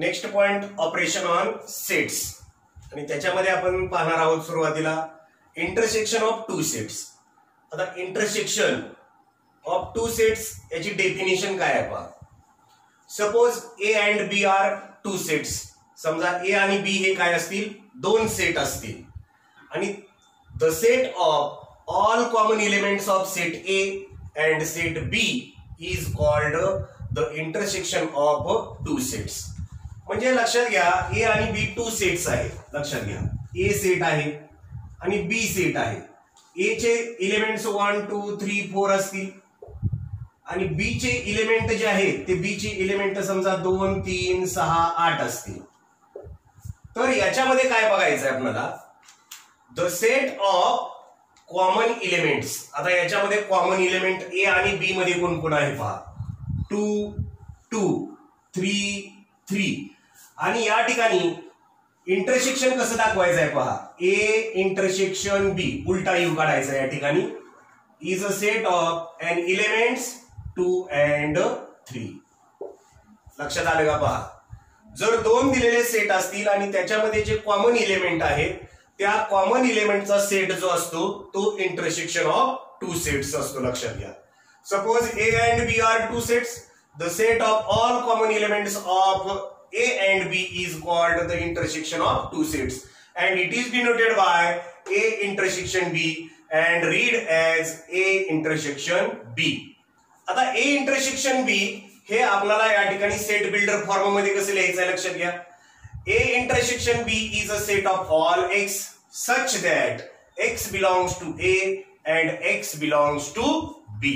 Next point operation on sets आणि त्याच्यामध्ये आपण पाहणार आहोत सुरुवातीला इंटरसेक्शन ऑफ टू सेट्स. आता इंटरसेक्शन ऑफ टू सेट्स याची डेफिनेशन काय आहे पहा. Suppose A and B are two sets. समजा ए आणि बी हे काय असतील, दोन सेट असतील आणि the set of all common elements of set A and set B is called the intersection of two sets. म्हणजे लक्षात घ्या ए आणि बी टू सेट्स आहेत. लक्षात घ्या ए सेट आहे आणि बी सेट आहे. ए चे इलेमेंट्स 1 2 3 4 असतील आणि बी चे इलेमेंट जे आहेत ते बी चे इलेमेंट समजा 2 3 6 8 असतील. तर याच्यामध्ये काय बघायचं आहे आपल्याला, the set of common elements. आता याच्यामध्ये कॉमन एलिमेंट ए आणि बी मध्ये कोण कोण आहे पहा. 2 2 3 3 आणि या ठिकाणी इंटरसेक्शन कसं दाखवायचं आहे पहा. ए इंटरसेक्शन बी उलटा यू काढायचा या ठिकाणी. Is a set of an elements 2 and 3. लक्षात आलं का पहा. जर दोन दिलेले सेट असतील आणि त्याच्यामध्ये जे कॉमन एलिमेंट आहेत त्या कॉमन एलिमेंटचा सेट जो असतो तो इंटरसेक्शन ऑफ टू सेट्स असतो. लक्षात घ्या. Suppose A and B are two sets. The set of all common elements of A and B is called the intersection of two sets and it is denoted by A intersection B and read as A intersection B. आता A intersection B हे आपल्याला या ठिकाणी set builder form मध्ये कसं लिहायचं आहे लक्षात घ्या. A intersection B is a set of all x such that x belongs to A and x belongs to B.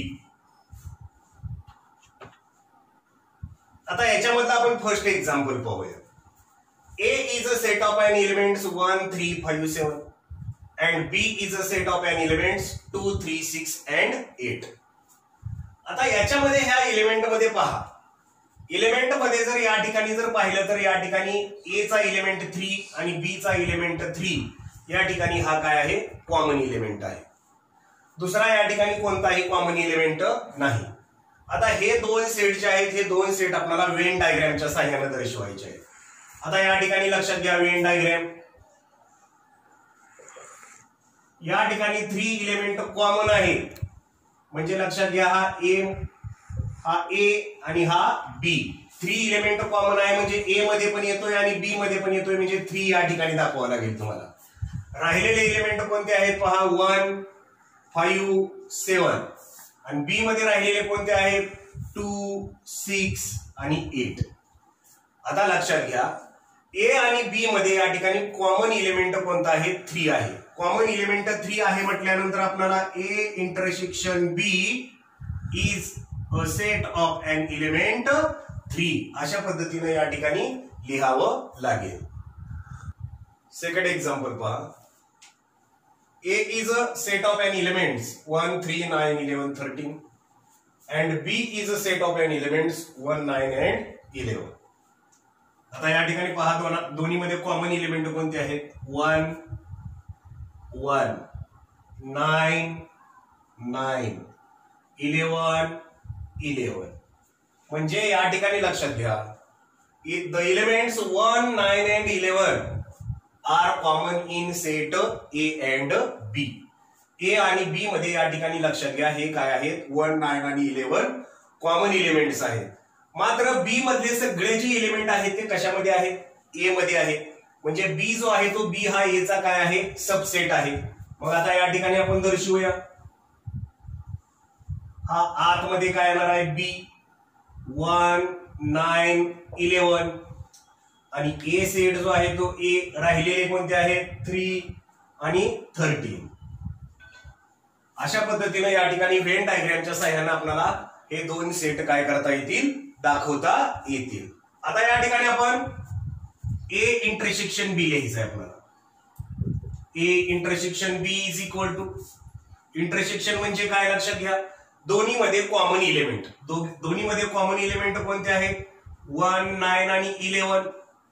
आता याच्यामधलं आपण फर्स्ट एक्झाम्पल पाहूया. A is a set of an elements 1 3 5 7 and B is a set of an elements 2 3 6 and 8. आता याच्यामध्ये ह्या element मध्ये पहा. Element मध्ये जर या ठिकाणी जर पाहिलं तर या ठिकाणी A चा एलिमेंट 3 आणि B चा एलिमेंट 3 या ठिकाणी हा काय आहे, कॉमन एलिमेंट आहे. दुसरा या ठिकाणी कोणताही कॉमन एलिमेंट नाही. आता हे दोन सेट जे आहेत हे दोन सेट आपल्याला वेन डायग्रामच्या सहाय्याने दर्शवायचे आहेत. आता या ठिकाणी लक्षात घ्या वेन डायग्राम. या ठिकाणी 3 एलिमेंट कॉमन आहे म्हणजे लक्षात घ्या हा ए आणि हा बी. 3 एलिमेंट कॉमन आहे म्हणजे ए मध्ये पण येतोय आणि बी मध्ये पण येतोय म्हणजे 3 या ठिकाणी दाखवावं लागेल तुम्हाला. राहिलेले एलिमेंट कोणते आहेत पहा. 1 5 7 आणि बी मध्ये राहिलेले कोणते आहेत 2 6 आणि 8. आता लक्षात घ्या ए आणि बी मध्ये या ठिकाणी कॉमन एलिमेंट कोणता आहे 3 आहे. कॉमन एलिमेंट 3 आहे म्हटल्यानंतर आपल्याला A intersection B is a set of an element 3 अशा पद्धतीने या ठिकाणी लिहावं लागेल. सेकंड एक्झाम्पल पहा. A is a set of an elements 1 3 9 11 13 and B is a set of an elements 1 9 and 11. आता या ठिकाणी पहा दोन्ही मध्ये कॉमन एलिमेंट कोणते आहेत 1 1 9 9 11 11. म्हणजे या ठिकाणी लक्षात घ्या the elements 1 9 and 11 are common in set A and B. A आणि बी मध्ये या ठिकाणी लक्षात घ्या हे काय आहेत 1 9 आणि 11 कॉमन एलिमेंट्स आहेत. मात्र बी मधले सगळे जे एलिमेंट आहेत ते कशामध्ये आहेत, ए मध्ये आहेत. म्हणजे बी जो आहे तो बी हा ए चा काय आहे सबसेट आहे. मग आता या ठिकाणी आपण दर्शवूया हा आतमध्ये काय येणार आहे बी 1 9 11 आणि ए सेट जो आहे तो ए राहिलेले कोणते आहेत 3 आणि 13. अशा पद्धतीने या ठिकाणी वेन डायग्रामच्या सहाय्याने आपल्याला हे दोन सेट काय करता येतील, दाखवता येतील. आता या ठिकाणी आपण ए इंटरसेक्शन बी लिहायचं आहे आपल्याला. A intersection B is equal to intersection म्हणजे काय लक्षात घ्या दोन्ही मध्ये कॉमन एलिमेंट. दोन्ही मध्ये कॉमन एलिमेंट कोणते आहेत 1 9 आणि 11.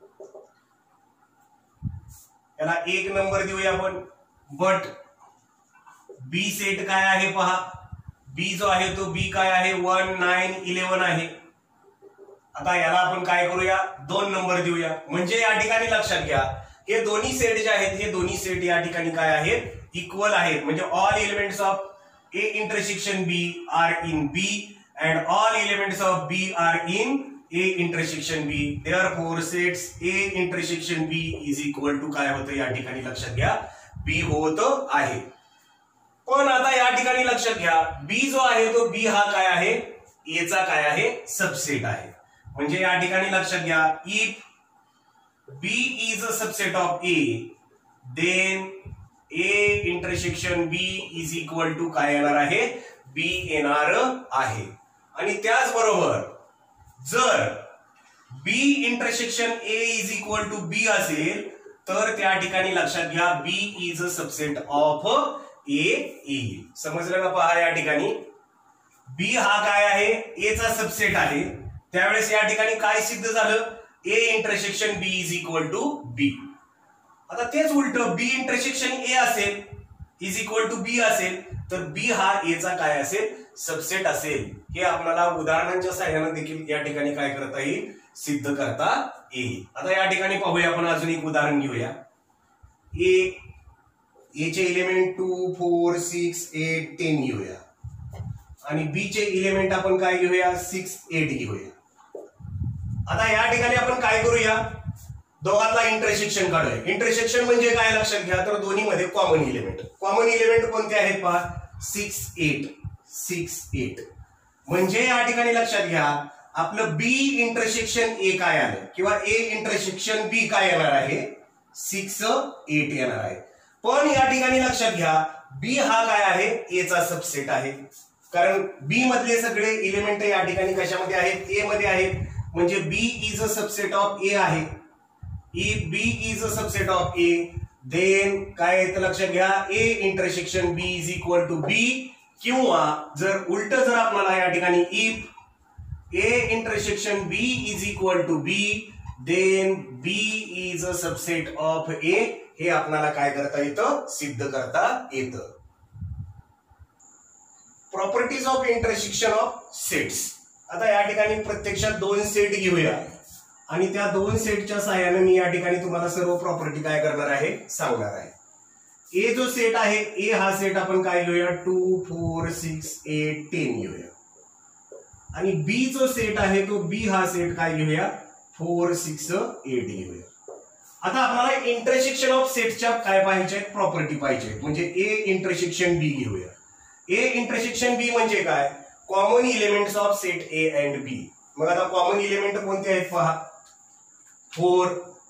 याला 1 नंबर देऊया आपण. बट बी सेट काय आहे पहा. बी जो आहे तो बी काय आहे 1 9 11 आहे. आता याला आपण काय करूया, 2 नंबर देऊया. म्हणजे या ठिकाणी लक्षात घ्या, हे दोन्ही सेट जे आहेत हे दोन्ही सेट या ठिकाणी काय आहेत, इक्वल आहेत. म्हणजे all elements of A intersection B are in B and all elements of B are in A intersection B. Therefore sets A intersection B is equal to काय होतं या ठिकाणी लक्षात घ्या, B होत आहे. पण आता या ठिकाणी लक्षात घ्या, B जो आहे तो B हा काय आहे, A चा काय आहे, सबसेट आहे. म्हणजे या ठिकाणी लक्षात घ्या, if B is a subset of A then A intersection B is equal to काय येणार आहे, B येणार आहे. आणि त्याचबरोबर जर B intersection A is equal to B असेल तर त्या ठिकाणी लक्षात घ्या B is a subset of A येईल. समजलं का? पहा या ठिकाणी B हा काय आहे, A चा सबसेट आहे. त्यावेळेस या ठिकाणी काय सिद्ध झालं, A intersection B is equal to B. आता तेच उलट B इंटरसेक्शन A असेल इज इक्वल टू B असेल तर B हा A चा काय असेल, सबसेट असेल. हे आपल्याला उदाहरणांच्या सहाय्याने देखील या ठिकाणी काय करता येईल, सिद्ध करता येईल. आता या ठिकाणी पाहूया आपण अजून एक उदाहरण घेऊया. A चे एलिमेंट 2 4 6 8 10 घेऊया आणि B चे एलिमेंट आपण काय घेऊया, 6 8 घेऊया. आता या ठिकाणी आपण काय करूया, दोघांचा इंटरसेक्शन काढूया. इंटरसेक्शन म्हणजे काय लक्षात घ्या, तर दोन्ही मध्ये कॉमन एलिमेंट कोणते आहेत पहा, 6 8 6 8. म्हणजे या ठिकाणी लक्षात घ्या आपलं B इंटरसेक्शन A काय आलं किंवा A इंटरसेक्शन B काय येणार आहे, 6 8 येणार आहे. पण या ठिकाणी लक्षात घ्या B हा काय आहे, A चा सबसेट आहे. कारण B मधले सगळे एलिमेंट या ठिकाणी कशामध्ये आहेत, A मध्ये आहेत. म्हणजे B is a subset of A आहे. If B is a subset of A, then काय येतं लक्षात घ्या, A intersection B is equal to B. किंवा जर उलट जर आपल्याला या ठिकाणी if A intersection B is equal to B, then B is a subset of A. हे आपल्याला काय करता येतं, सिद्ध करता येतं. Properties of intersection of sets. आता या ठिकाणी प्रत्यक्षात 2 सेट घेऊया आणि त्या 2 सेटच्या सहाय्याने मी या ठिकाणी तुम्हाला सर्व प्रॉपर्टी काय करणार आहे, सांगणार आहे. A जो सेट आहे, A हा सेट आपण काय घेऊया, 2 4 6 8 10 घेऊया. आणि B जो सेट आहे तो B हा सेट काय घेऊया, 4 6 8 घेऊया. आता आपल्याला इंटरसेक्शन ऑफ सेटच्या काय पाहिजे, प्रॉपर्टी पाहिजे. म्हणजे A इंटरसेक्शन B घेऊया. A इंटरसेक्शन B म्हणजे काय, common elements of set A and B. मग आता कॉमन एलिमेंट कोणते आहेत पहा, 4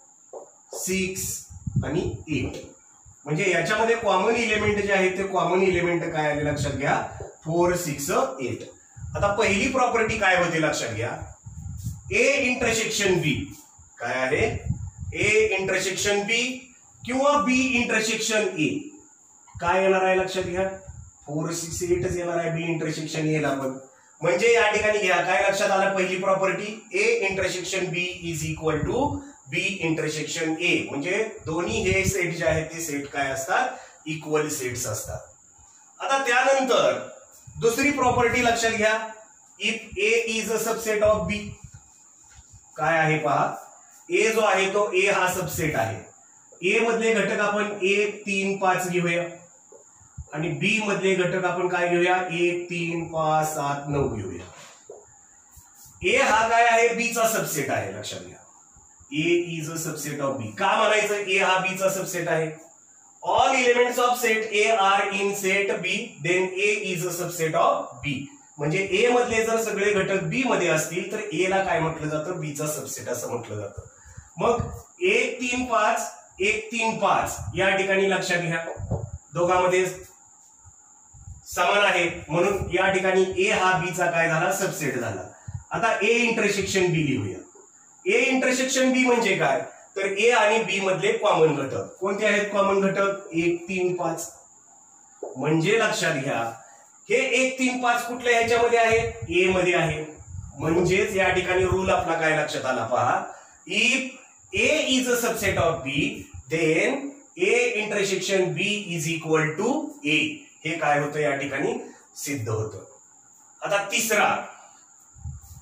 6 आणि 8. म्हणजे याच्यामध्ये कॉमन एलिमेंट जे आहेत ते कॉमन एलिमेंट काय आले लक्षात घ्या, 4 6 8. आता पहिली प्रॉपर्टी काय होते लक्षात घ्या, A इंटरसेक्शन B काय आहे, A इंटरसेक्शन B किंवा B इंटरसेक्शन A काय येणार आहे लक्षात घ्या, 4 6 8 येणार आहे B इंटरसेक्शन A ला. पण म्हणजे या ठिकाणी घ्या काय लक्षात आलं, पहिली property A intersection B is equal to B intersection A. म्हणजे दोन्ही हे सेट जे आहेत ते सेट काय असतात, इक्वल सेट्स असतात. आता त्यानंतर दुसरी प्रॉपर्टी लक्षात घ्या, if A is a subset of B काय आहे पहा, A जो आहे तो A हा सबसेट आहे. A मधले घटक आपण 1 3 5 घेऊया आणि B मधले घटक आपण काय घेऊया, 1 3 5 7 9 घेऊया. A हा काय आहे, B चा सबसेट आहे. लक्षात घ्या A is a subset of B. का म्हणायचं A हा B चा सबसेट आहे, all elements of set A are in set B then A is a subset of B. म्हणजे A मधले जर सगळे घटक B मध्ये असतील तर A ला काय म्हटलं जातं, B चा सबसेट असं म्हटलं जातं. मग 1 3 5 1 3 5 या ठिकाणी लक्षात घ्या दोघांमध्ये समान आहे, म्हणून या ठिकाणी A हा B चा काय झाला, सबसेट झाला. आता A इंटरसेक्शन B लिहूया. A इंटरसेक्शन B म्हणजे काय, तर A आणि B मधले कॉमन घटक कोणते आहेत, कॉमन घटक 1 3 5. म्हणजे लक्षात घ्या हे 1 3 5 कुठल्या ह्याच्यामध्ये आहे, A मध्ये आहे. म्हणजेच या ठिकाणी रूल आपला काय लक्षात आला पहा, if A is a subset of B then A intersection B is equal to A. हे काय होतं या ठिकाणी सिद्ध होतं. आता तिसरा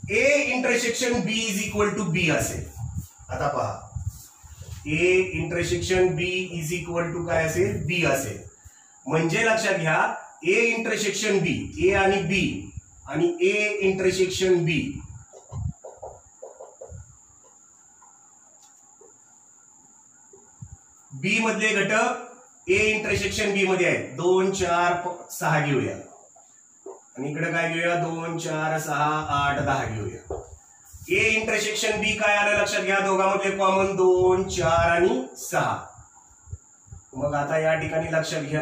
A intersection B is equal to B असेल. आता पहा, A intersection B is equal to काय असेल, बी असेल. म्हणजे लक्षात घ्या, ए इंटरसेक्शन बी, ए आणि बी आणि ए इंटरसेक्शन बी, बी मधले घटक ए इंटरसेक्शन बी मध्ये आहेत. 2 4 6 घेऊया आणि इकडे काय घेऊया, 2 4 6 8 10 घेऊया. ए इंटरसेक्शन बी काय आलं लक्षात घ्या, दोघांमधले कॉमन 2 4 आणि 6. मग आता या ठिकाणी लक्षात घ्या,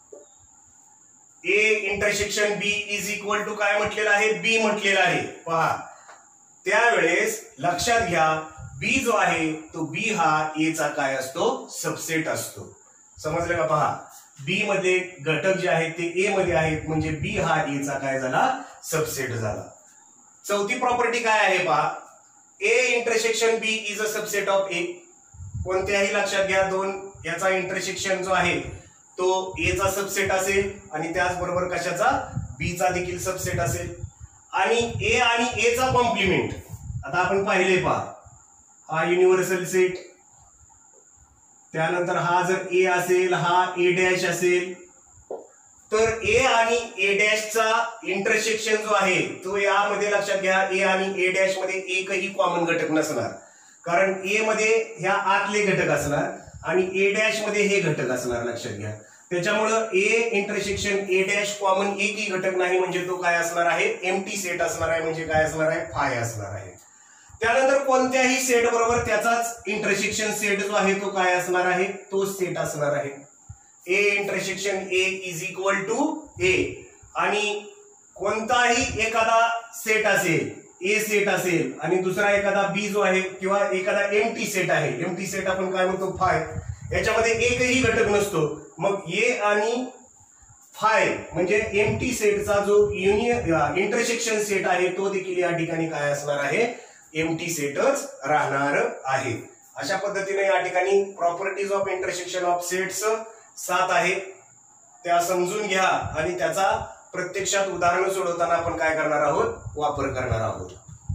A intersection B is equal to काय म्हटलेलं आहे, बी म्हटलेलं आहे. पहा, त्यावेळेस लक्षात घ्या, बी जो आहे तो बी हा ए चा काय असतो, सबसेट असतो. समजलं का? पहा, बी मध्ये घटक जे आहेत ते ए मध्ये आहेत, म्हणजे बी हा ए चा काय झाला, सबसेट झाला. चौथी प्रॉपर्टी काय आहे पहा, A intersection B is a subset of A. कोणत्याही लक्षात घ्या, दोन याचा इंटरसेक्शन जो आहे तो ए चा सबसेट असेल आणि त्याचबरोबर कशाचा, बी चा देखील सबसेट असेल. आणि ए आणि ए चा कॉम्प्लिमेंट आता आपण पाहिले पहा, हा युनिव्हर्सल सेट, त्यानंतर हा जर ए असेल, हा ए डॅश असेल, तर ए आणि ए डॅशचा इंटरसेक्शन जो आहे तो यामध्ये लक्षात घ्या, ए आणि ए डॅश मध्ये एकही कॉमन घटक नसणार, कारण ए मध्ये ह्या आतले घटक असणार आणि ए डॅश मध्ये हे घटक असणार. लक्षात घ्या, त्याच्यामुळं A intersection A dash common एकही घटक नाही, म्हणजे तो काय असणार आहे, एम्प्टी सेट असणार आहे. म्हणजे काय असणार आहे, फाय असणार आहे. त्यानंतर कोणत्याही सेट बरोबर त्याचाच इंटरसेक्शन सेट जो आहे तो काय असणार आहे, तो सेट असणार आहे. A intersection A is equal to A. आणि कोणताही एखादा सेट असेल, ए सेट असेल आणि दुसरा एखादा बी जो आहे किंवा एखादा एम्प्टी सेट आहे, एम्प्टी सेट आपण काय म्हणतो, फाय, याच्यामध्ये एकही घटक नसतो, मग ए आणि फाय म्हणजे एम्प्टी सेटचा जो इंटरसेक्शन सेट आहे तो देखील या ठिकाणी काय असणार आहे, एम्प्टी सेटच राहणार आहे. अशा पद्धतीने या ठिकाणी properties of intersection of sets 7 आहेत, त्या समजून घ्या आणि त्याचा प्रत्यक्षात उदाहरण सोडवताना आपण काय करणार आहोत, वापर करणार आहोत.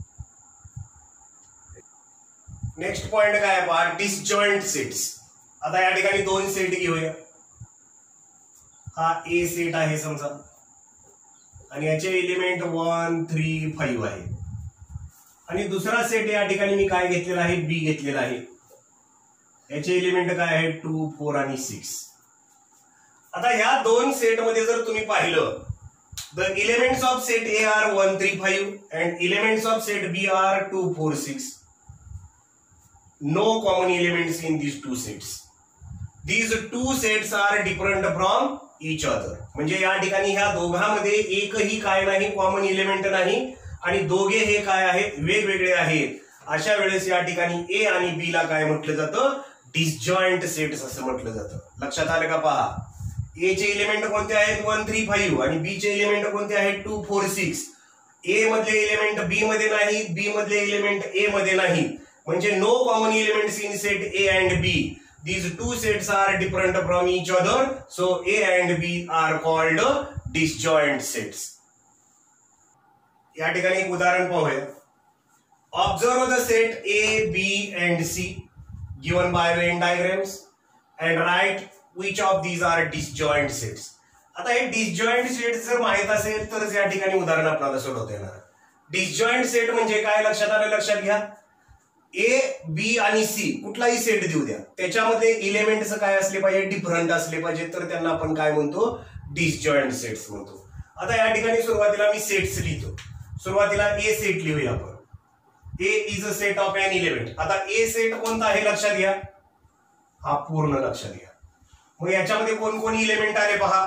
नेक्स्ट पॉइंट काय आहे पहा, डिसजॉइंट सेट्स. आता या ठिकाणी 2 सेट घेऊया. हा ए सेट आहे समजा आणि याचे एलिमेंट 1 3 5 आहे आणि दुसरा सेट या ठिकाणी मी काय घेतलेला आहे, बी घेतलेला आहे. याचे एलिमेंट काय आहे, 2 4 आणि 6. आता ह्या 2 सेट मध्ये जर तुम्ही पाहिलं, the elements of set A are 1 3 5 and elements of set B are 2 4 6. No common elements in these two sets. These two sets are different from each other. म्हणजे या ठिकाणी ह्या दोघांमध्ये एकही काय नाही, कॉमन एलिमेंट नाही आणि दोघे हे काय आहेत, वेगवेगळे आहेत. अशा वेळेस या ठिकाणी ए आणि बी ला काय म्हटलं जातं, डिसजॉइंट सेट्स असं म्हटलं जातं. लक्षात आलं का? पहा, ए चे एलिमेंट कोणते आहेत, 1 3 5 आणि बी चे एलिमेंट कोणते आहेत, 2 4 6. ए मधले एलिमेंट बी मध्ये नाही, बी मधले एलिमेंट ए मध्ये नाही, म्हणजे no common elements in set A and B. These two sets are different from each other, so A and B are called disjoint sets. या ठिकाणी एक उदाहरण पाहूया. Observe the set A, B and C given by Venn diagrams and write which of these are disjoint sets. आता हे disjoint sets जर माहित असेल तरच या ठिकाणी उदाहरण आपल्याला सोडवता येणार. disjoint set म्हणजे काय, लक्षात आलं? लक्षात घ्या, ए बी आणि सी कुठलाही सेट देऊ द्या, त्याच्यामध्ये एलिमेंट्स काय असले पाहिजे, डिफरंट असले पाहिजे, तर त्यांना आपण काय म्हणतो, डिसजॉइंट सेट्स म्हणतो. आता या ठिकाणी सुरुवातीला मी सेट्स लिहितो. सुरुवातीला ए सेट लिहूया आपण. A is a set of an element. आता ए सेट कोणता आहे लक्षात घ्या, हा पूर्ण लक्षात घ्या. मग याच्यामध्ये कोण कोण एलिमेंट आले पहा,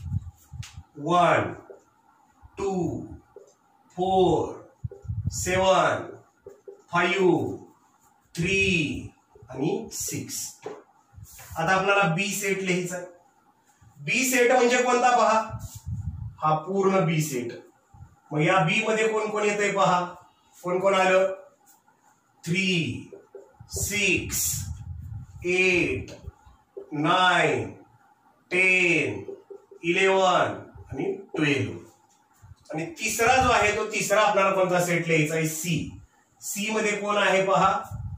1 2 4 7 5 3 आणि 6. आता आपल्याला बी सेट लिहायचा आहे. बी सेट म्हणजे कोणता पहा, हा पूर्ण बी सेट. मग या बी मध्ये कोण कोण येतंय पहा, कोण कोण आलं, 3 6 8 9 10 11 आणि 12. आणि तिसरा जो आहे तो तिसरा आपल्याला कोणता सेट लिहायचा आहे सी. सी मध्ये कोण आहे पहा,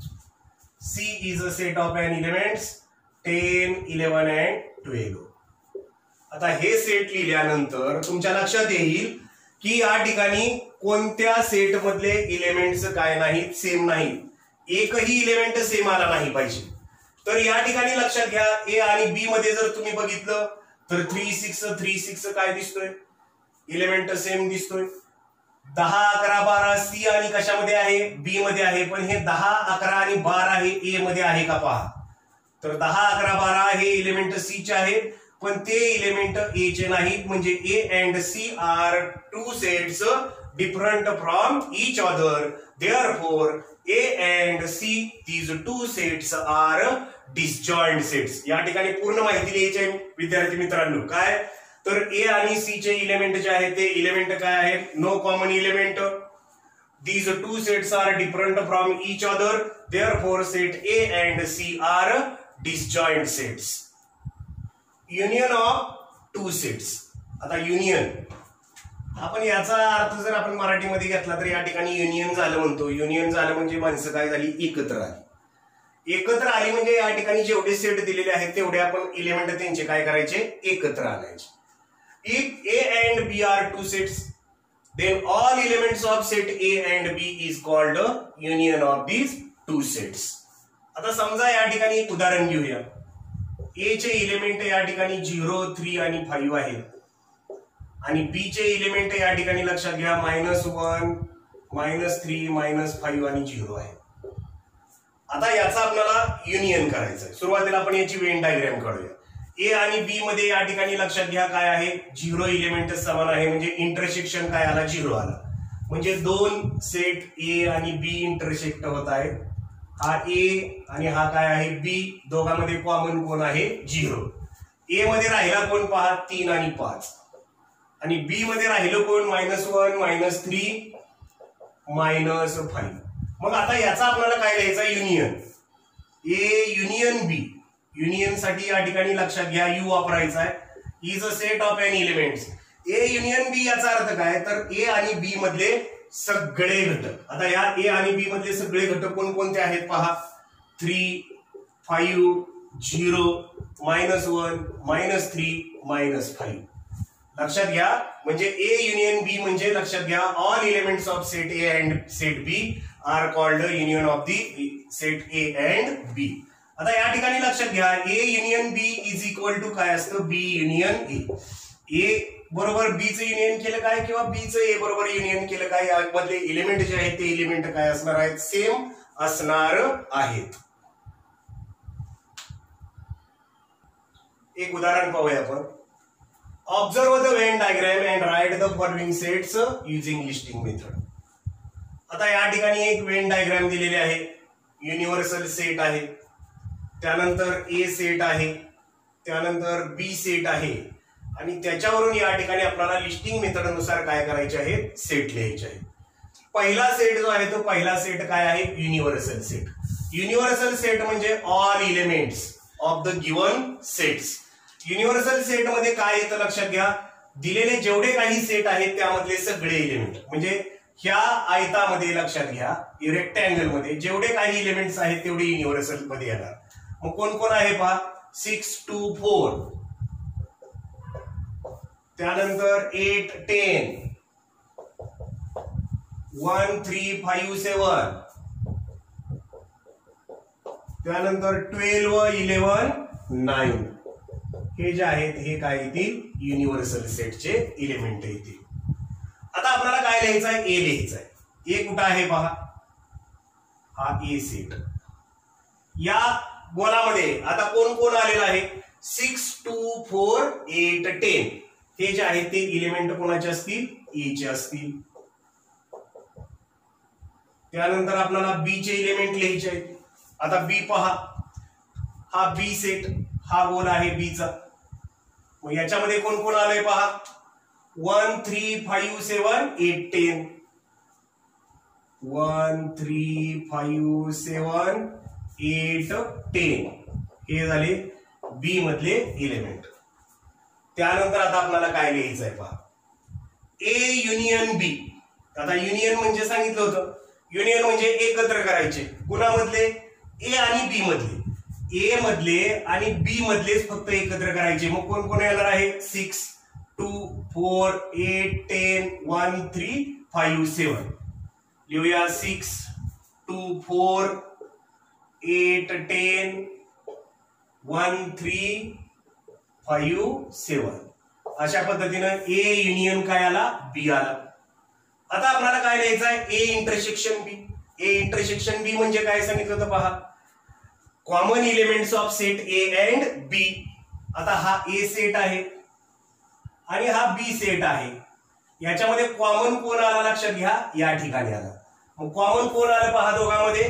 C is a set of an elements 10, 11 and 12. आता हे सेट लिहिल्यानंतर तुमच्या लक्षात येईल की या ठिकाणी कोणत्या सेट मधले इलेमेंट्स काय नाहीत, सेम नाहीत, एकही इलेमेंट सेम आला नाही पाहिजे. तर या ठिकाणी लक्षात घ्या, ए आणि बी मध्ये जर तुम्ही बघितलं तर 3, 6, 3, 6 काय दिसतोय, इलेमेंट सेम दिसतोय. 10, 11, 12 सी आणि कशामध्ये आहे, बी मध्ये आहे. पण हे 10, 11 आणि 12 हे ए मध्ये आहे का पहा. तर 10, 11, 12 हे इलेमेंट सी चे आहेत, पण ते इलेमेंट ए चे नाहीत. म्हणजे A and C are two sets different from each other. Therefore A and C these two sets are disjoint sets. या ठिकाणी पूर्ण माहिती लिहायची विद्यार्थी मित्रांनो. काय तर ए आणि सी चे इलेमेंट जे आहेत ते इलेमेंट काय आहेत, no common element. These two sets are different from each other. Therefore, set A and C are disjoint sets. Union of two sets. आता युनियन, आपण याचा अर्थ जर आपण मराठीमध्ये घेतला तर या ठिकाणी युनियन झालं म्हणतो. युनियन झालं म्हणजे माणसं काय झाली, एकत्र आली. एकत्र आली म्हणजे या ठिकाणी जेवढे सेट दिलेले आहेत तेवढे आपण इलेमेंट त्यांचे काय करायचे, एकत्र आणायचे. If A and B are two sets, then all elements of set A and B is called a union of these two sets. आता समजा या ठिकाणी एक उदाहरण घेऊया. A चे इलेमेंट या ठिकाणी 0, 3 आणि 5 आहेत आणि B चे इलेमेंट या ठिकाणी लक्षात घ्या -1, -3, -5 आणि 0 आहे. आता याचा आपल्याला युनियन करायचं आहे. सुरुवातीला आपण याची वेन डायग्राम काढूया. ए आणि बी मध्ये या ठिकाणी लक्षात घ्या काय आहे, 0 इलेमेंट समान आहे. म्हणजे इंटरसेक्शन काय आला, 0 आला. म्हणजे दोन सेट ए आणि बी इंटरसेक्ट होत आहेत. हा ए आणि हा काय आहे, बी. दोघांमध्ये कॉमन कोण आहे, 0. ए मध्ये राहिला कोण पहा, 3 आणि 5. आणि बी मध्ये राहिलं कोण, -1, -3, -5. मग आता याचा आपल्याला काय लिहायचा, union. A union B. Union साठी या ठिकाणी लक्षात घ्या यू वापरायचा आहे. Is a set of an elements. A union B याचा अर्थ काय, तर ए आणि बी मधले सगळे घटक. आता या ए आणि बी मधले सगळे घटक कोणकोणते आहेत पहा, 3, 5, 0, -1, -3, -5. लक्षात घ्या. म्हणजे ए युनियन बी म्हणजे लक्षात घ्या, all elements of set A and set B are called union of the set A and B. आता या ठिकाणी लक्षात घ्या, A union B is equal to काय असतं, बी युनियन ए. ए बरोबर बी चं युनियन केलं काय किंवा बी चं ए बरोबर युनियन केलं काय, यामधले एलिमेंट जे आहेत ते एलिमेंट काय असणार आहेत, सेम असणार आहेत. एक उदाहरण पाहूया आपण. Observe the Venn diagram and write the following sets using listing method. आता या ठिकाणी एक वेन डायग्राम दिलेली आहे. युनिव्हर्सल सेट आहे, त्यानंतर ए सेट आहे, त्यानंतर बी सेट आहे आणि त्याच्यावरून या ठिकाणी आपल्याला लिस्टिंग मेथड नुसार काय करायचे आहे, सेट लिहायचे आहे. पहिला सेट जो आहे तो पहिला सेट काय आहे, युनिव्हर्सल सेट. युनिव्हर्सल सेट म्हणजे all elements of the given sets. Universal set मध्ये काय येतं लक्षात घ्या, दिलेले जेवढे काही सेट आहेत त्यामधले सगळे एलिमेंट. म्हणजे ह्या आयतामध्ये लक्षात घ्या, रेक्टँगल मध्ये जेवढे काही एलिमेंट्स आहेत तेवढे युनिव्हर्सल मध्ये येणार. मग कोण कोण आहे पहा, 6, 2, 4, त्यानंतर 8, 10, 1, 3, 5, 7, त्यानंतर 12, 11, 9. हे जे आहेत हे काय येतील, युनिव्हर्सल सेटचे एलिमेंट येतील. आता आपल्याला काय लिहायचं आहे, ए लिहायचं आहे. ए कुठं आहे पहा, हा ए सेट. या गोलामध्ये आता कोण कोण आलेला आहे, 6, 2, 4, 8, 10. हे जे आहेत ते एलिमेंट कोणाचे असतील, ए चे असतील. त्यानंतर आपल्याला बी चे एलिमेंट लिहायचे आहेत. आता बी पहा, हा बी सेट, हा गोल आहे बी चा. मग याच्यामध्ये कोण कोण आलंय पहा, 1, 3, 5, 7, 8, 10. 1, 3, 5, 7, 8, 10. हे झाले बी मधले एलिमेंट. त्यानंतर आता आपल्याला काय लिहायचं आहे पहा, ए युनियन बी. आता युनियन म्हणजे सांगितलं होतं, युनियन म्हणजे एकत्र करायचे. कुणामधले? ए आणि बी मधले. ए मधले आणि बी मधलेच फक्त एकत्र करायचे. मग कोण कोण येणार आहे? 6 2 4 8 10 1 3 5 7. लिहूया 6 2 4 8 10 1 3 5 7. अशा पद्धतीनं ए युनियन काय आला? बी आला. आता आपल्याला काय लिहायचं आहे? A intersection B. A intersection बी म्हणजे काय सांगितलं होतं पहा, common elements of set A and B. आता हा ए सेट आहे आणि हा बी सेट आहे. याच्यामध्ये कॉमन कोण आला लक्षात घ्या, या ठिकाणी आला. मग कॉमन कोण आलं पहा दोघांमध्ये?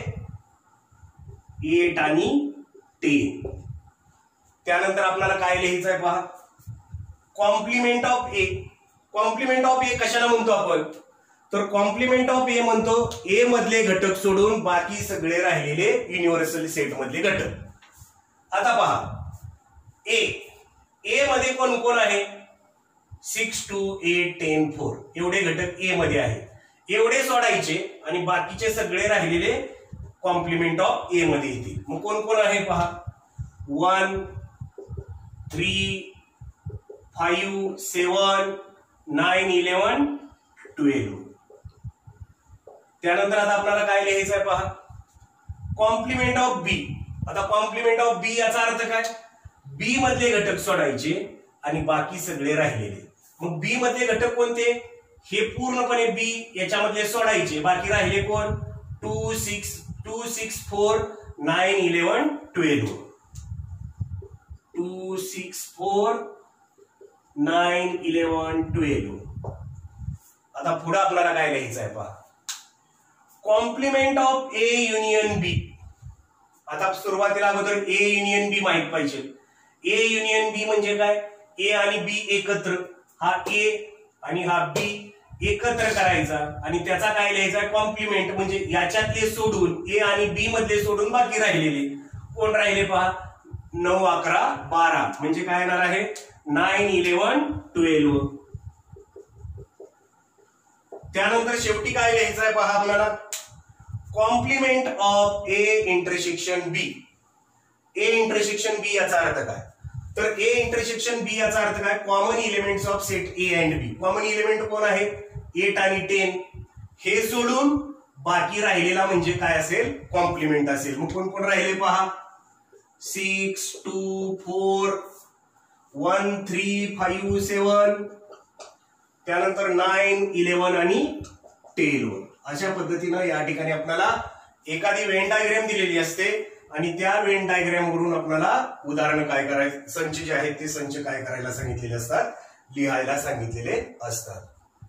8 आणि 10. त्यानंतर आपल्याला काय लिहायचं आहे पहा, complement of A. Complement of A कशाला म्हणतो आपण? तर कॉम्प्लिमेंट ऑफ ए म्हणतो ए मधले घटक सोडून बाकी सगळे राहिलेले युनिव्हर्सल सेट मधले घटक. आता पहा ए मध्ये कोण कोण आहे? 6 2 8 10 4 एवढे घटक ए मध्ये आहेत. एवढे सोडायचे आणि बाकीचे सगळे राहिलेले कॉम्प्लिमेंट ऑफ ए मध्ये येतील. मग कोण कोण आहे पहा, 1 3 5 7 9 11 12. त्यानंतर आता आपल्याला काय लिहायचं आहे पहा, कॉम्प्लिमेंट ऑफ बी. आता कॉम्प्लिमेंट ऑफ बी याचा अर्थ काय? बी मधले घटक सोडायचे आणि बाकी सगळे राहिलेले. मग बी मधले घटक कोणते? हे पूर्णपणे बी याच्यामधले सोडायचे, बाकी राहिले कोण? 2 6 4 9 11 12. 2 6 4 9 11 12. आता पुढे आपल्याला काय लिहायचं आहे पहा, complement of A union B. आता सुरुवातीला अगोदर ए युनियन बी माहित पाहिजे. ए युनियन बी म्हणजे काय? ए आणि बी एकत्र, हा ए आणि हा बी एकत्र करायचा आणि त्याचा काय लिहायचा? कॉम्प्लिमेंट. म्हणजे याच्यातले सोडून ए आणि बी मधले सोडून बाकी राहिलेले कोण राहिले पहा, 9 11 12 म्हणजे काय येणार आहे? 9 11 12. त्यानंतर शेवटी काय लिहायचं आहे पहा आपल्याला, complement of A intersection B. A intersection B याचा अर्थ काय? तर ए इंटरसेक्शन बी याचा अर्थ काय? Common elements of set A and B. Common element कोण आहे? 8 आणि 10. हे सोडून बाकी राहिलेला म्हणजे काय असेल? कॉम्प्लिमेंट असेल. मग कोण कोण राहिले पहा, 6 2 4 1 3 5 7. त्यानंतर 9 11 आणि 12. अशा पद्धतीनं या ठिकाणी आपल्याला एखादी वेन डायग्राम दिलेली असते आणि त्या वेन डायग्राम वरून आपल्याला उदाहरण काय करायचं, संच जे आहेत ते संच काय करायला सांगितलेले असतात, लिहायला सांगितलेले असतात.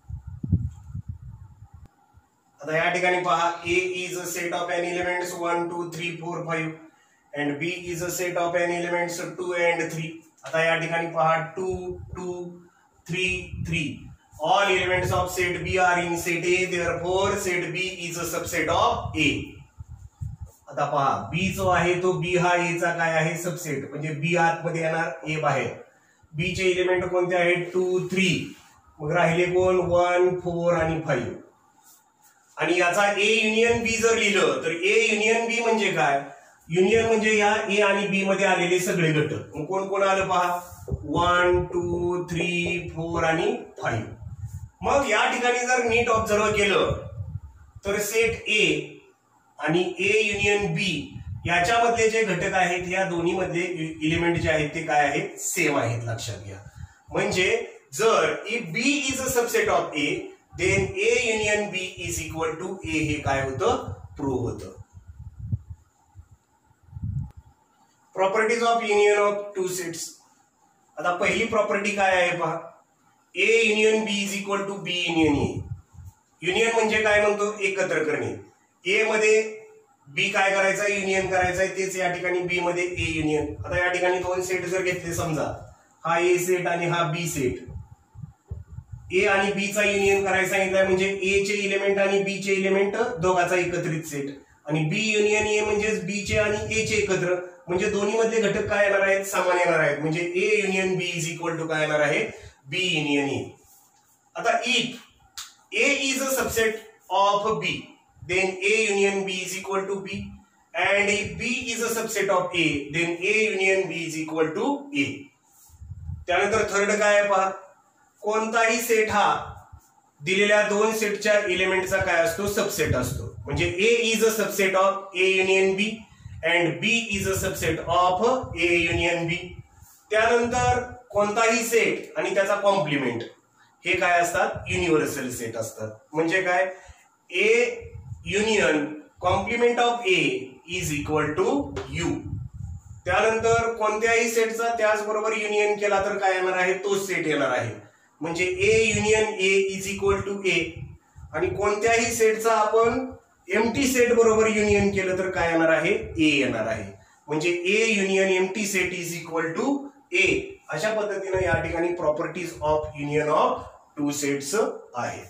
आता या ठिकाणी पहा, A is a set of an elements 1 2 3 4 5 and B is a set of an elements 2 and 3. आता या ठिकाणी पहा 2 2 3 3. All elements of set B are in set A, therefore set B is a subset of A. आता पहा B जो आहे तो B हा A चा काय आहे? सबसेट. म्हणजे B आतमध्ये येणार, A बाहेर. B चे एलिमेंट कोणते आहेत? 2 3. मग राहिले कोण? 1 4 आणि 5. आणि याचा A युनियन B जर लिहिलं तर A युनियन B म्हणजे काय? युनियन म्हणजे या A आणि B मध्ये आलेले सगळे घटक. मग कोण कोण आलं पहा, 1 2 3 4 आणि 5. मग या ठिकाणी जर नीट ऑब्झर्व केलं तर सेट ए आणि ए युनियन बी याच्यामधले जे घटक आहेत या दोन्ही मधले एलिमेंट जे आहेत ते काय आहेत? सेम आहेत. लक्षात घ्या. म्हणजे जर if B is a subset of A then A union B is equal to A, हे काय होतं? प्रूव्ह होतं. Properties of union of two sets. आता पहिली प्रॉपर्टी काय आहे पहा, A union B is equal to B union A. Union म्हणजे काय म्हणतो? एकत्र करणे. ए मध्ये बी काय करायचा? युनियन करायचा. तेच या ठिकाणी बी मध्ये ए युनियन. आता या ठिकाणी दोन सेट जर घेतले, समजा हा ए सेट आणि हा बी सेट. ए आणि बी चा युनियन करायला सांगितलंय म्हणजे ए चे एलिमेंट आणि बी चे एलिमेंट दोघांचा एकत्रित सेट. आणि बी युनियन ए म्हणजे बी चे आणि ए चे एकत्र, म्हणजे दोन्ही मधले घटक काय येणार आहेत? समान येणार आहेत. म्हणजे A union B is equal to काय येणार आहे? B union A. आता इफ A is a subset of B, then A union B is equal to B, and if B is a subset of A, then A union B is equal to A. त्यानंतर third काय आहे पहा, कोणताही set हा दिलेल्या दोन सेटच्या एलिमेंटचा काय असतो, सबसेट असतो. म्हणजे A is a subset of A union B and B is a subset of A union B. त्यानंतर कोणताही सेट आणि त्याचा कॉम्प्लिमेंट हे काय असतात, युनिव्हर्सल सेट असतात. म्हणजे काय, A union complement of A is equal to U. त्यानंतर कोणत्याही सेटचा त्याचबरोबर युनियन केला तर काय येणार आहे, तोच सेट येणार आहे. म्हणजे A union A is equal to A. आणि कोणत्याही सेटचा आपण एम्प्टी सेट बरोबर युनियन केलं तर काय येणार आहे, A येणार आहे. म्हणजे A union empty set is equal to A. अशा पद्धतीने या ठिकाणी properties of union of two sets आहेत.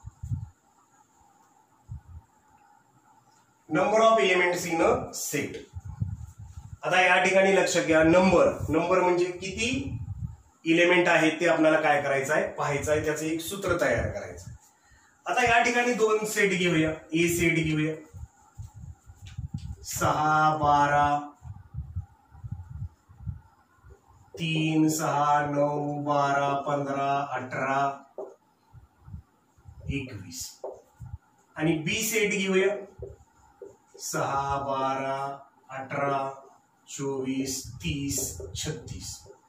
Number of elements in a set. आता या ठिकाणी लक्षात घ्या, नंबर म्हणजे किती एलिमेंट आहेत ते आपल्याला काय करायचं आहे, पाहायचं आहे, त्याचं एक सूत्र तयार करायचं. आता या ठिकाणी दोन सेट घेऊया. ए सेट घेऊया, 6 12 3 6 9 12 15 18 21. आणि बी सेट घेऊया, 6 12 18 24 30 36.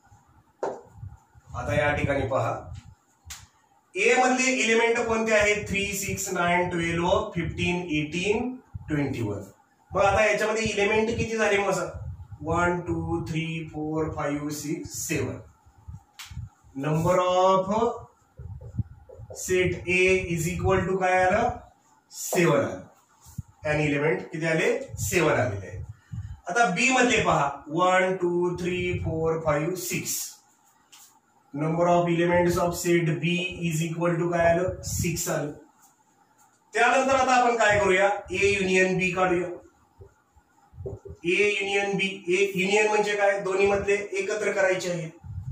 आता या ठिकाणी पहा, ए मधले एलिमेंट कोणते आहेत, 3 6 9 12 15 18 21. मग आता याच्यामध्ये एलिमेंट किती झाले, मग 1 2 3 4 5 6 7. Number of set A is equal to काय आलं, 7 आलं. आणि एलिमेंट किती आले, 7 आलेले आहेत. आता बी मध्ये पहा, 1 2 3 4 5 6. Number of elements of set B is equal to काय आलं, 6 आलं. त्यानंतर आता आपण काय करूया, ए युनियन बी काढूया. ए युनियन बी, ए युनियन म्हणजे काय, दोन्ही मधले एकत्र करायचे आहेत.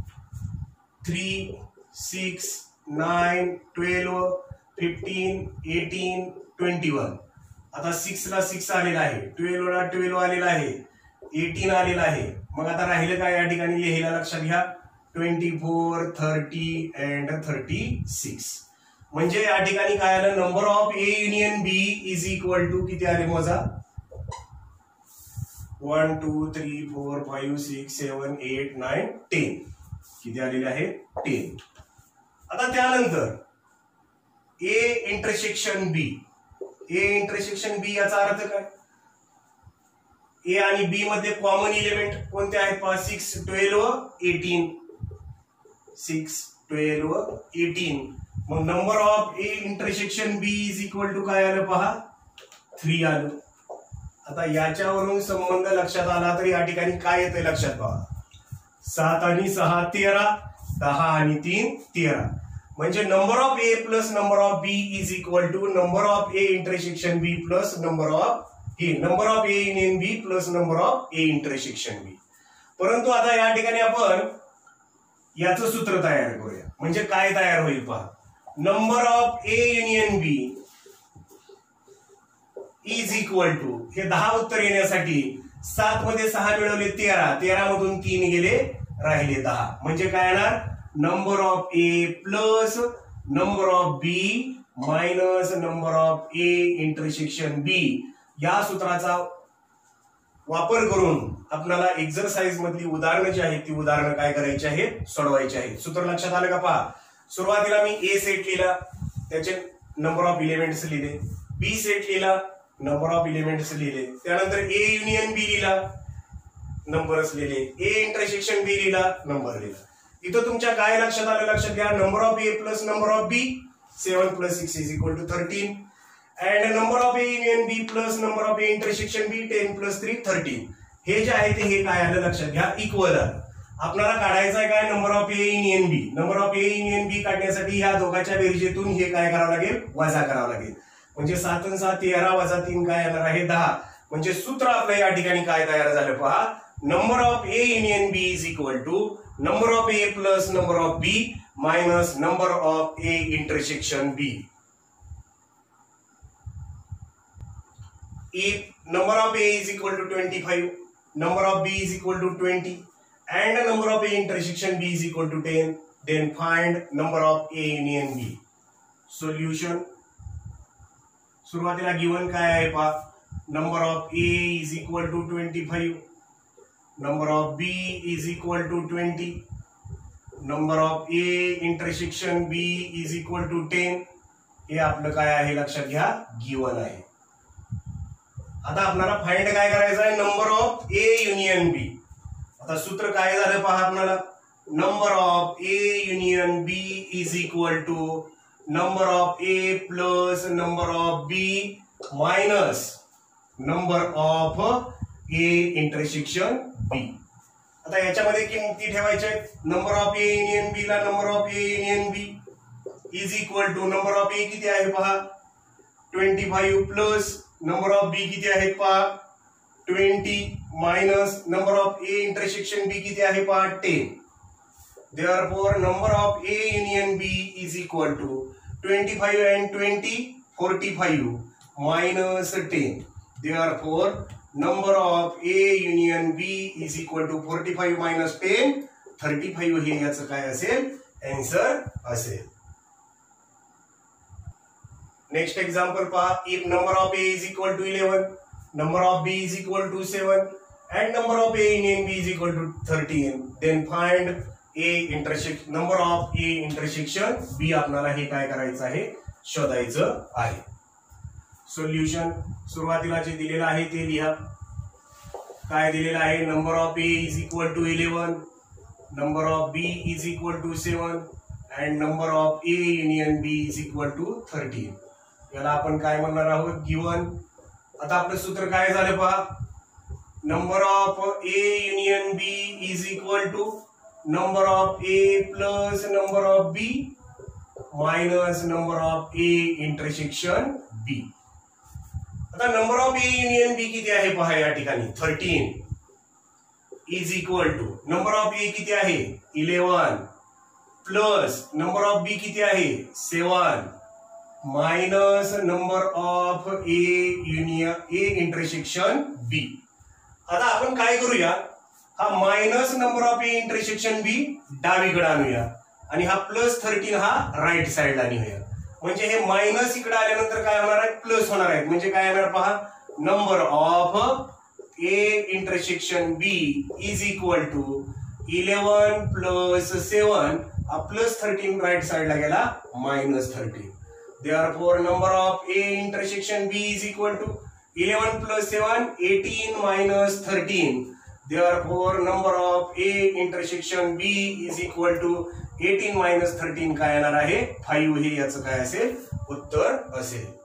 3 6 9 12 15 18 21. आता 6 ला 6 आलेला आहे, 12 ला 12 आलेला आहे, 18 आलेला आहे. मग आता राहिलं काय या ठिकाणी लिहायला, लक्षात घ्या, 24 30 अँड 36. म्हणजे या ठिकाणी काय आलं, number of A union B is equal to किती आले, मोजा, 1 2 3 4 5 6 7 8 9 10. किती आलेले आहे, 10. आता त्यानंतर ए intersection B. A intersection B याचा अर्थ काय, ए आणि बी मध्ये कॉमन एलिमेंट कोणते आहेत पहा, 6 12 18. 6 12 18. मग number of A intersection B is equal to काय आलं पहा, 3 आलं. आता याच्यावरून संबंध लक्षात आला तर या ठिकाणी काय येतंय लक्षात पहा, 7 आणि 6 13, 10 आणि 3 13. म्हणजे number of A plus number of B is equal to number of A intersection B plus number of A union B plus number of A intersection B. परंतु आता या ठिकाणी आपण याचं सूत्र तयार करूया. म्हणजे काय तयार होईल पहा, number of A union B is equal to, हे 10 उत्तर येण्यासाठी 7 मध्ये 6 मिळवले 13, 13 मधून 3 गेले, राहिले 10. म्हणजे काय येणार, number of A plus number of B minus number of A intersection B. या सूत्राचा वापर करून आपल्याला एक्झरसाइज मधली उदाहरणं जी आहेत ती उदाहरणं काय करायची आहेत, सोडवायची आहेत. सूत्र लक्षात आलं का पहा, सुरुवातीला मी ए सेट लिहिला, त्याचे नंबर ऑफ एलिमेंट्स लिहिले. बी सेट लिहिला, नंबर ऑफ एलिमेंट्स लिहिले. त्यानंतर ए युनियन बी लिहिला, नंबर्स लिहिले. ए इंटरसेक्शन बी लिहिला, नंबर लिहिला. इथं तुमच्या काय लक्षात आलं, लक्षात घ्या, number of A plus number of B, 7 + 6 = 13. And number of A union B plus number of A intersection B, 10 + 3 13. हे जे आहे ते हे काय आलं लक्षात घ्या, इक्वल आलं. आपल्याला काढायचं आहे काय, number of A union B. Number of A union B काढण्यासाठी ह्या दोघांच्या बेरजेतून हे काय करावं लागेल, वजा करावं लागेल. म्हणजे 7 आणि 7 13 - 3 काय येणार आहे, 10. म्हणजे सूत्र आपलं या ठिकाणी काय तयार झालं पहा, number of A union B is equal to number of A plus number of B minus number of A intersection B. If number of A is equal to 25, number of B is equal to 20 and the number of A intersection B is equal to 10, then find number of A union B. Solution. सुरुवातीला given काय आहे पहा, number of A is equal to 25, number of B is equal to 20, number of A intersection B is equal to 10. हे आपलं काय आहे लक्षात घ्या, गिवन आहे. आता आपल्याला फाइंड काय करायचं आहे, number of A union B. आता सूत्र काय झालं पहा आपल्याला, number of A union B is equal to number of A plus number of B minus number of A intersection B. आता याच्यामध्ये किमती ठेवायच्या आहेत. Number of A union B ला number of A union B is equal to number of A किती आहे पहा 25 plus number of बी किती आहे पहा 20 minus number of A intersection B किती आहे पहा 10. Therefore, number of A union B is equal to 25 and 20, 45 minus 10. Therefore, number of A union B is equal to 45 minus 10, 35 हे याचं काय असेल, आन्सर असेल. नेक्स्ट एक्झाम्पल पहा, if number of A is equal to 11, number of B is equal to 7 and number of A union B is equal to 13, then find A intersection number of A intersection B. आपल्याला हे काय करायचं आहे, शोधायचं आहे. Solution. सुरुवातीला जे दिलेलं आहे ते लिहा. काय दिलेलं आहे, number of A is equal to 11, number of B is equal to 7 and number of A union B is equal to 13. याला आपण काय म्हणणार आहोत, गिवन. आता आपलं सूत्र काय झालं पहा, number of A union B is equal to number of A plus number of B minus number of A intersection B. आता number of A union B किती आहे पहा या ठिकाणी 13 is equal to number of A किती आहे 11 plus number of B किती आहे 7 minus number of A union A intersection B. आता आपण काय करूया, हा minus number of A intersection B डावीकडे आणूया आणि हा प्लस 13 हा राईट साइडला आणूया. म्हणजे हे मायनस इकडे आल्यानंतर काय होणार आहे, प्लस होणार आहे. म्हणजे काय येणार पहा, number of A intersection B is equal to 11 plus 7, हा प्लस 13 राईट साइडला गेला minus 13. Therefore number of A intersection B is equal to 11 plus 7 18 minus 13. Therefore, number of A intersection B is equal to 18 minus 13 काय येणार आहे 5. हे याचं काय असेल, उत्तर असेल.